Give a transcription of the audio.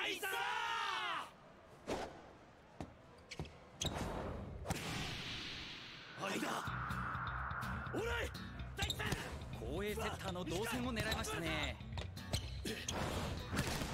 ナイスー。だオーライ大地さん、 後衛セッターの動線を狙いましたね。